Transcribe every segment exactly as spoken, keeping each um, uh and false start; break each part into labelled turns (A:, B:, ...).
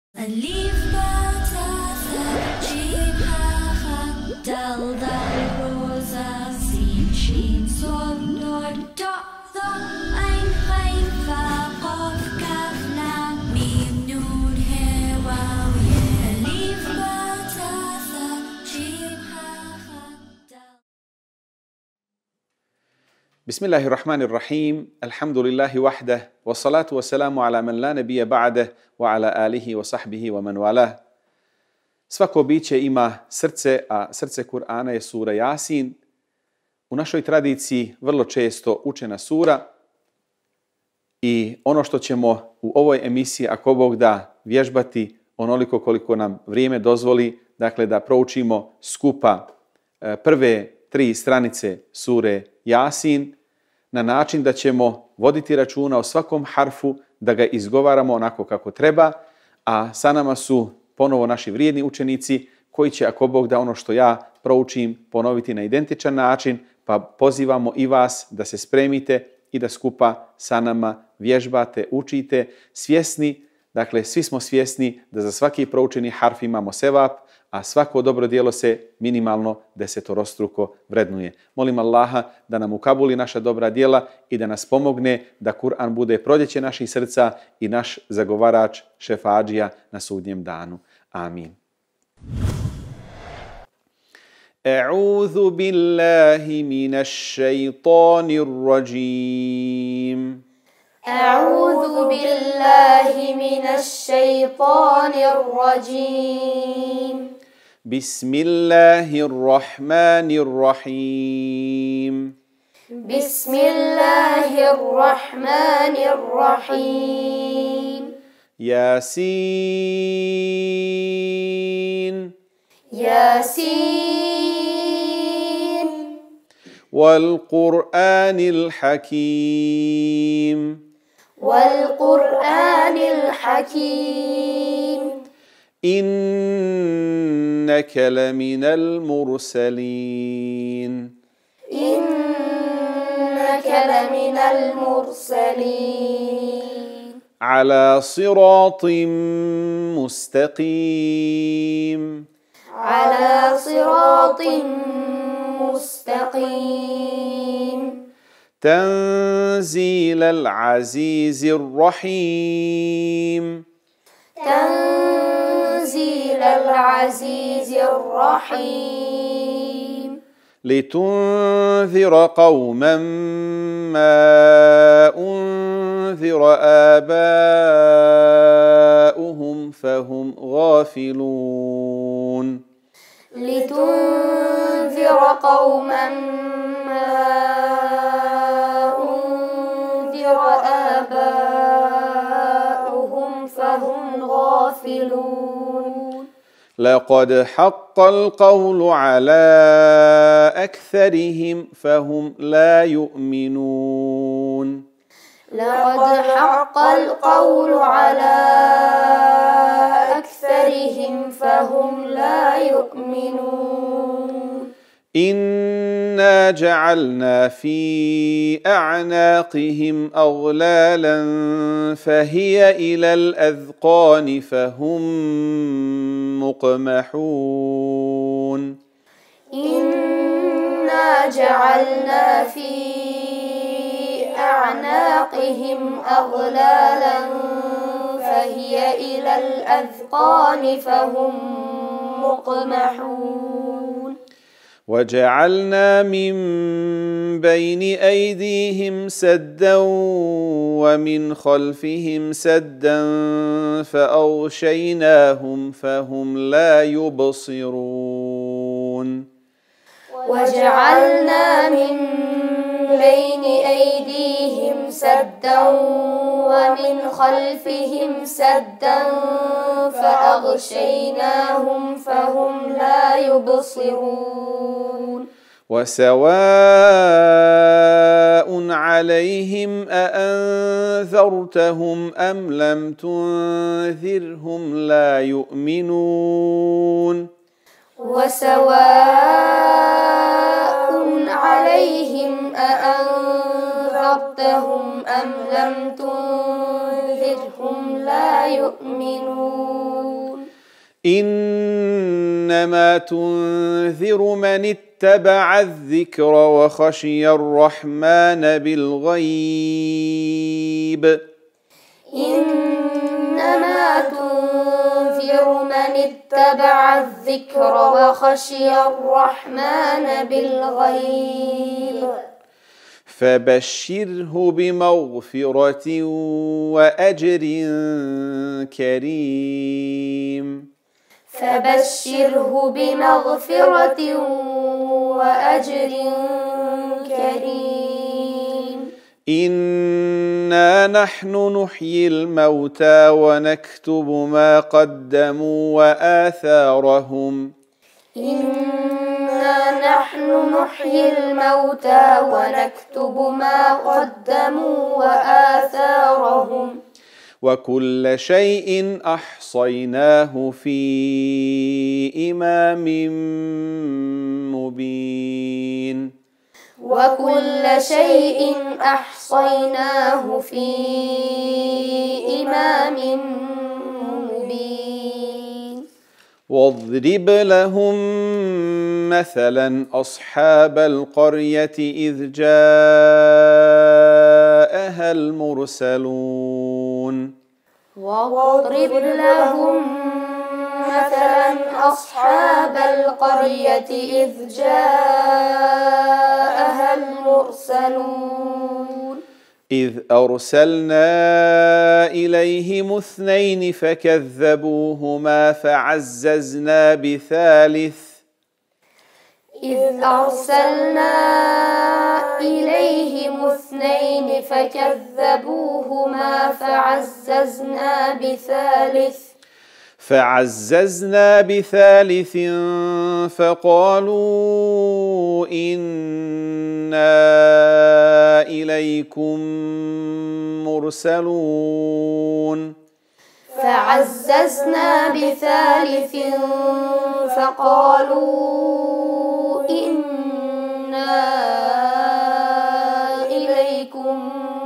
A: Liv batata chiphacha dal dal rosa sin shin som nord dot the ein rein verqof kafna mim nun hewa ye Liv batata chiphacha dal.
B: بسم الله الرحمن الرحيم الحمد لله وحده والصلاة والسلام على من لا نبي بعده وعلى آله وصحبه ومن والاه. Svako biće ima srce, a srce Kur'ana je sura Jasin. U našoj tradiciji vrlo često učena sura i ono što ćemo u ovoj emisiji, ako Bog da, vježbati onoliko koliko nam vrijeme dozvoli, dakle da proučimo skupa prve tri stranice sure Jasin, na način da ćemo voditi računa o svakom harfu, da ga izgovaramo onako kako treba, a sa nama su ponovo naši vrijedni učenici koji će, ako Bog da, ono što ja proučim ponoviti na identičan način, pa pozivamo i vas da se spremite i da skupa sa nama vježbate, učite, svjesni, dakle svi smo svjesni da za svaki proučeni harf imamo sevap, a svako dobro djelo se minimalno desetorostruko vrednuje. Molim Allaha da nam ukabuli naša dobra djela i da nas pomogne da Kur'an bude prodjeće naših srca i naš zagovarač šefadžija na sudnjem danu. Amin. A'udhu billahi minash shaitanir rajim.
C: أعوذ بالله من الشيطان الرجيم
B: بسم الله الرحمن الرحيم
C: بسم الله الرحمن الرحيم
B: ياسين
C: ياسين
B: والقرآن الحكيم
C: والقرآن الحكيم
B: إنك لمن المرسلين
C: إنك لمن المرسلين
B: على صراط مستقيم
C: على صراط مستقيم
B: تنزيل العزيز الرحيم
C: تنزيل العزيز الرحيم
B: لتنذر قوما ما أنذر آباؤهم فهم غافلون
C: لتنذر قوما ما أنذر آباؤهم فهم غافلون
B: لقد حق القول على أكثرهم فهم لا يؤمنون
C: لقد حق القول على أكثرهم فهم لا يؤمنون
B: إنا جعلنا في أعناقهم أغلالا فهي إلى الأذقان فهم مقمحون
C: إنا جعلنا في أعناقهم أغلالا فهي إلى الأذقان فهم مقمحون
B: وجعلنا من بين أيديهم سدا ومن خلفهم سدا فأغشيناهم فهم لا يبصرون
C: وجعلنا من بين أيديهم سدا ومن خلفهم سدا فأغشيناهم فهم لا يبصرون
B: وسواء عليهم أأنذرتهم أم لم تنذرهم لا يؤمنون
C: وسواء عليهم أأنذرتهم أم لم تنذرهم لا يؤمنون
B: إنما تنذر من اتبع الذكر وخشي الرحمن بالغيب
C: إنما تنذر من اتبع الذكر وخشي الرحمن بالغيب
B: فبشره بمغفرة وأجر كريم
C: فبشره بمغفرة وأجر كريم
B: إنا نحن نحيي الموتى ونكتب ما قدموا وآثارهم
C: إنا نحن نحيي الموتى ونكتب ما قدموا وآثارهم
B: وكل شيء أحصيناه في إمام مبين
C: وكل شيء أحصيناه في إمام مبين
B: واضرب لهم مثلا أصحاب القرية إذ جاءها المرسلون
C: واضرب لهم مثلا أصحاب القرية إذ جاءها المرسلون
B: إذ أرسلنا إليهم اثنين فكذبوهما فعززنا بثالث
C: إذ أرسلنا إليهم اثنين فكذبوهما فعززنا بثالث
B: فعززنا بثالث فقالوا إنا إليكم مرسلون
C: فعززنا بثالث فقالوا إنا إليكم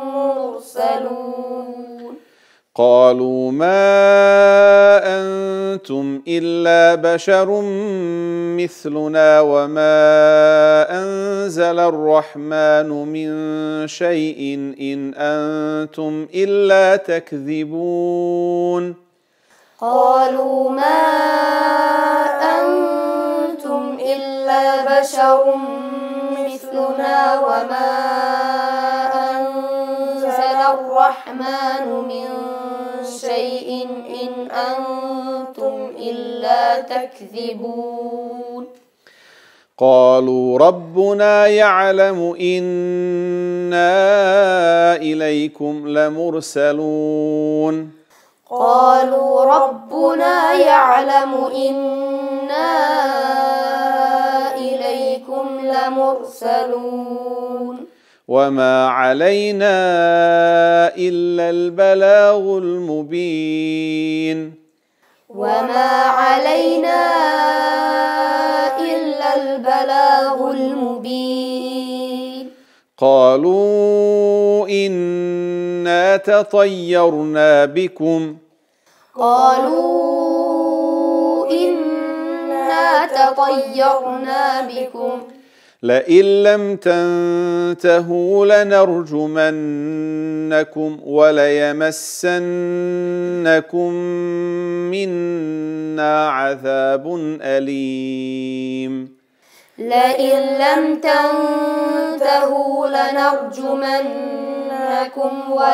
C: مرسلون
B: قالوا ما أنتم إلا بشر مثلنا وما أنزل الرحمن من شيء إن أنتم إلا تكذبون
C: قالوا ما أنتم إلا بشر مثلنا وما أنزل الرحمن من شيء إن أنتم إلا تكذبون
B: قالوا ربنا يعلم إنا إليكم لمرسلون
C: قالوا ربنا يعلم إنا إليكم لمرسلون
B: وما علينا إلا البلاغ المبين
C: وما علينا إلا البلاغ المبين
B: قالوا إنا تطيرنا بكم
C: قالوا إنا تطيرنا بكم
B: لئن لم تنتهوا لنرجمنكم وليمسنكم منا عذاب أليم
C: لئن لم تنتهوا لنرجمنكم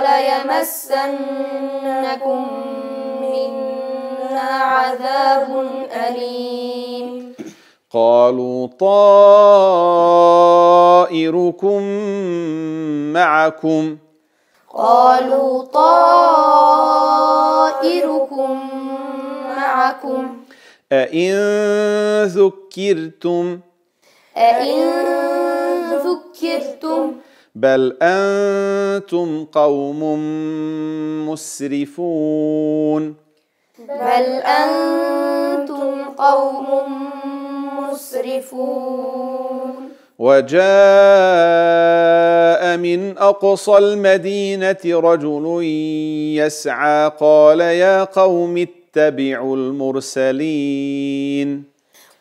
C: وليمسنكم منا عذاب أليم
B: قالوا طائركم معكم
C: قالوا طائركم معكم
B: أئن ذكرتم
C: أئن ذكرتم
B: بل أنتم قوم مسرفون
C: بل أنتم قوم مسرفون
B: وجاء من أقصى المدينة رجل يسعى قال يا قوم اتبعوا المرسلين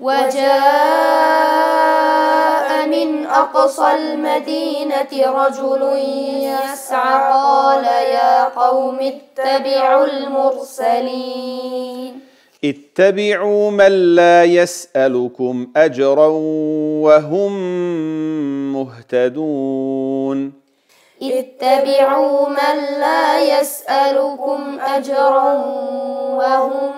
C: وجاء من أقصى المدينة رجل يسعى قال يا قوم اتبعوا المرسلين
B: اتبعوا من لا يسألكم أجرا وهم مهتدون
C: اتبعوا من لا يسألكم أجرا وهم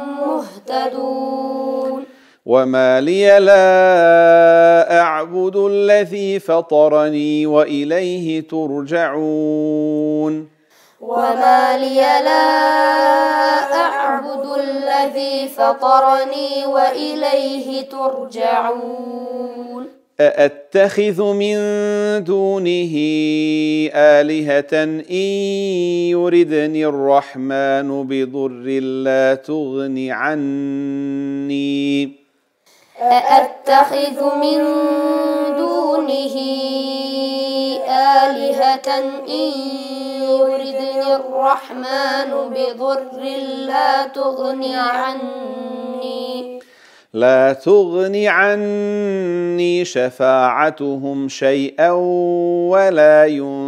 C: مهتدون
B: وما لي لا أعبد الذي فطرني وإليه ترجعون
C: وما لي لا أعبد الذي فطرني وإليه ترجعون
B: أأتخذ من دونه آلهة إن يردني الرحمن بضر لا تغن عني
C: أأتخذ من دونه آلهة إن يردني الرحمن بضر لا تغن عني
B: لا تغن عني شفاعتهم شيئا ولا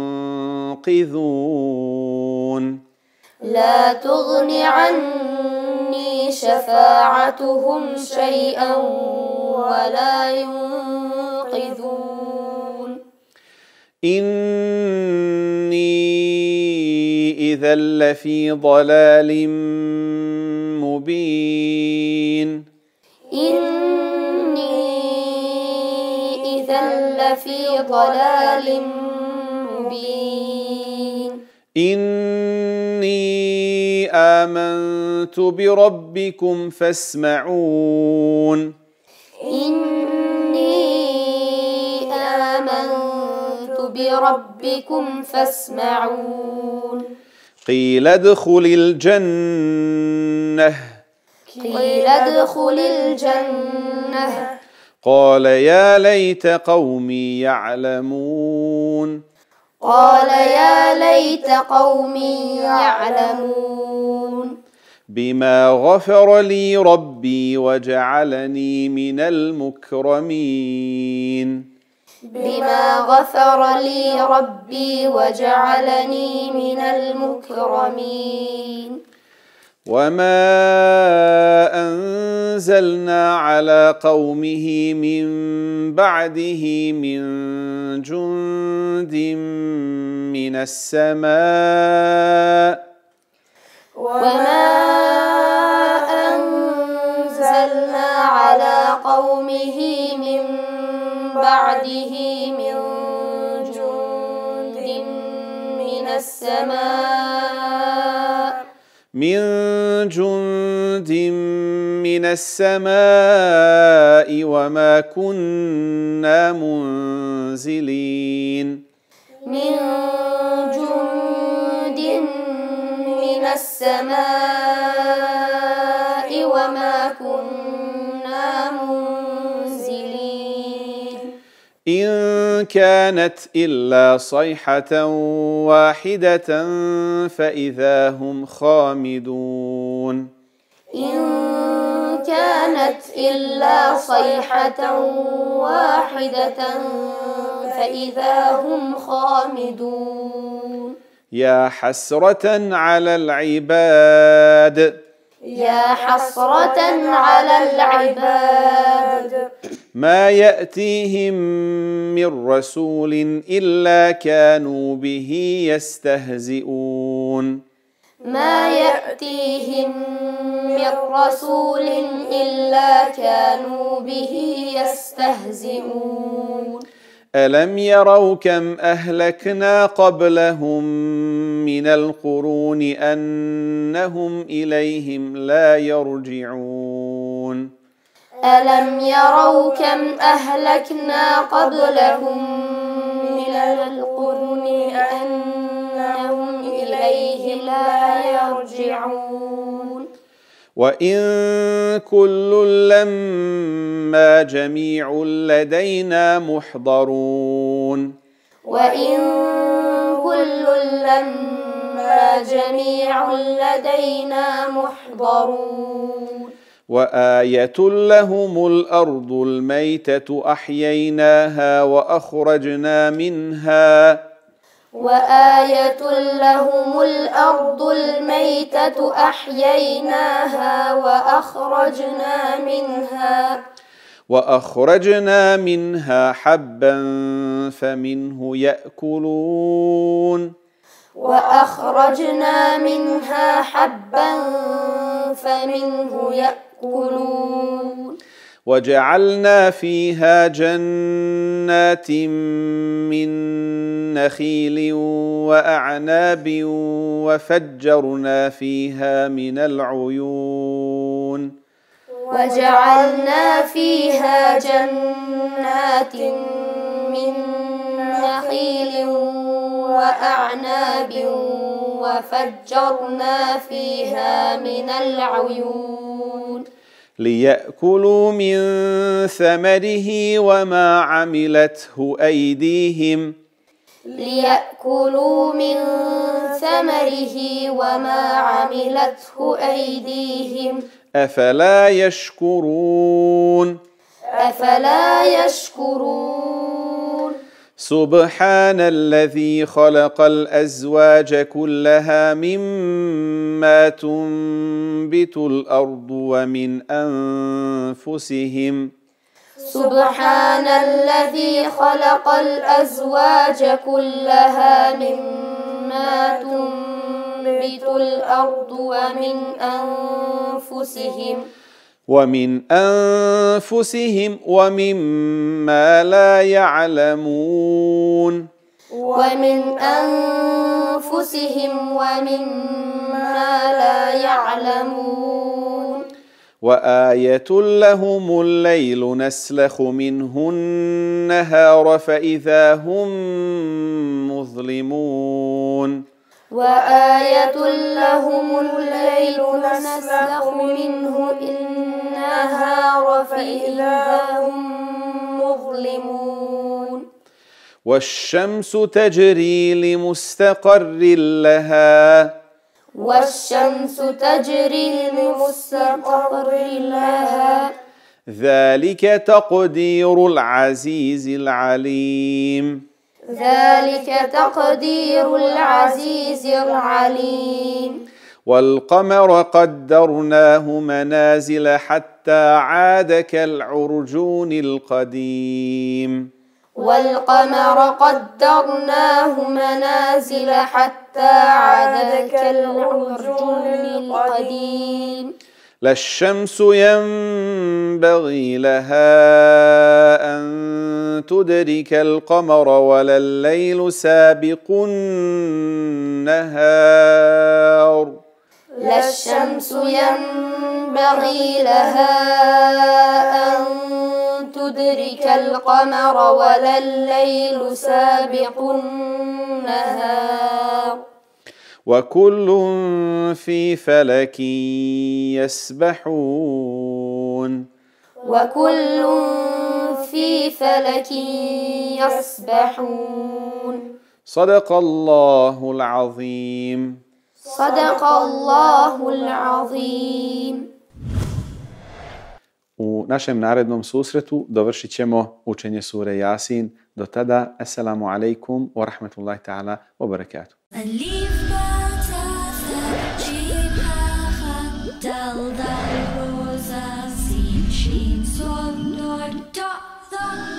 B: ينقذون
C: لا تغن عني شفاعتهم شيئا ولا ينقذون
B: إني إذا لفي ضلال مبين
C: إني إذا لفي ضلال مبين
B: إني آمنت بربكم فاسمعون
C: إني آمنت بربكم فاسمعون
B: قيل ادخل الجنة
C: قيل ادخل الجنة
B: قال يا ليت قومي يعلمون
C: قال يا ليت قومي يعلمون
B: بما غفر لي ربي وجعلني من المكرمين
C: بما غفر لي ربي وجعلني من المكرمين
B: وما أنزلنا على قومه من بعده من جند من السماء
C: وما أنزلنا على قومه من بعده من جند من السماء
B: من جند من السماء وما كنا منزلين
C: من جند من السماء وما كنا منزلين
B: إن كانت إلا صيحة واحدة فإذا هم خامدون
C: إن كانت إلا صيحة واحدة فإذا هم خامدون
B: يا حسرة على العباد
C: يا حسرة على العباد
B: ما يأتيهم من رسول إلا كانوا به يستهزئون
C: ما يأتيهم من رسول إلا كانوا به يستهزئون
B: ألم يروا كم أهلكنا قبلهم من القرون أنهم إليهم لا يرجعون
C: ألم يروا كم أهلكنا قبلهم من القرون أنهم إليه لا يرجعون
B: وإن كل لما جميع لدينا محضرون
C: وإن كل لما إنا جميع لدينا محضرون
B: وآية لهم الأرض الميتة أحييناها وأخرجنا منها
C: وآية لهم الأرض الميتة أحييناها وأخرجنا منها
B: وأخرجنا منها حبا فمنه يأكلون
C: وأخرجنا منها حبا فمنه يأكلون
B: وجعلنا فيها جنات من نخيل وأعناب وفجرنا فيها من العيون
C: وجعلنا فيها جنات من نخيل وأعناب وفجرنا فيها من العيون
B: ليأكلوا من ثمره وما عملته أيديهم
C: ليأكلوا من ثمره وما عملته أيديهم
B: أفلا يشكرون
C: أفلا يشكرون
B: سبحان الذي خلق الأزواج كلها مما تنبت الأرض ومن أنفسهم
C: سبحان الذي خلق الأزواج كلها مما تنبت الأرض ومن أنفسهم
B: ومن أنفسهم ومما لا يعلمون
C: ومن أنفسهم ومما لا يعلمون
B: وآية لهم الليل نسلخ منه النهار فإذا هم مظلمون
C: وآية لهم الليل نسلخ منه النهار فإذا هم مظلمون
B: والشمس تجري لمستقر لها
C: والشمس تجري لمستقر لها
B: ذلك تقدير العزيز العليم
C: ذلك تقدير العزيز العليم
B: والقمر قدرناه منازل حتى عاد كالعرجون القديم
C: والقمر قدرناه منازل حتى عاد كالعرجون القديم
B: لا الشمس ينبغي لها أن تدرك القمر ولا الليل سابق النهار
C: لا الشمس ينبغي لها أن تدرك القمر ولا الليل سابق النهار
B: وكل في فلك يسبحون
C: وكل في فلك يسبحون
B: صدق الله العظيم
C: صدق الله العظيم.
B: U našem narednom susretu dovršit ćemo učenje sure Jasin. Do tada, assalamu alaikum wa rahmatullahi ta'ala wa barakatuh.
A: ألف باء تاء ثاء جيم حاء خاء دال ذال روزا سين شين صاد نون داء ظا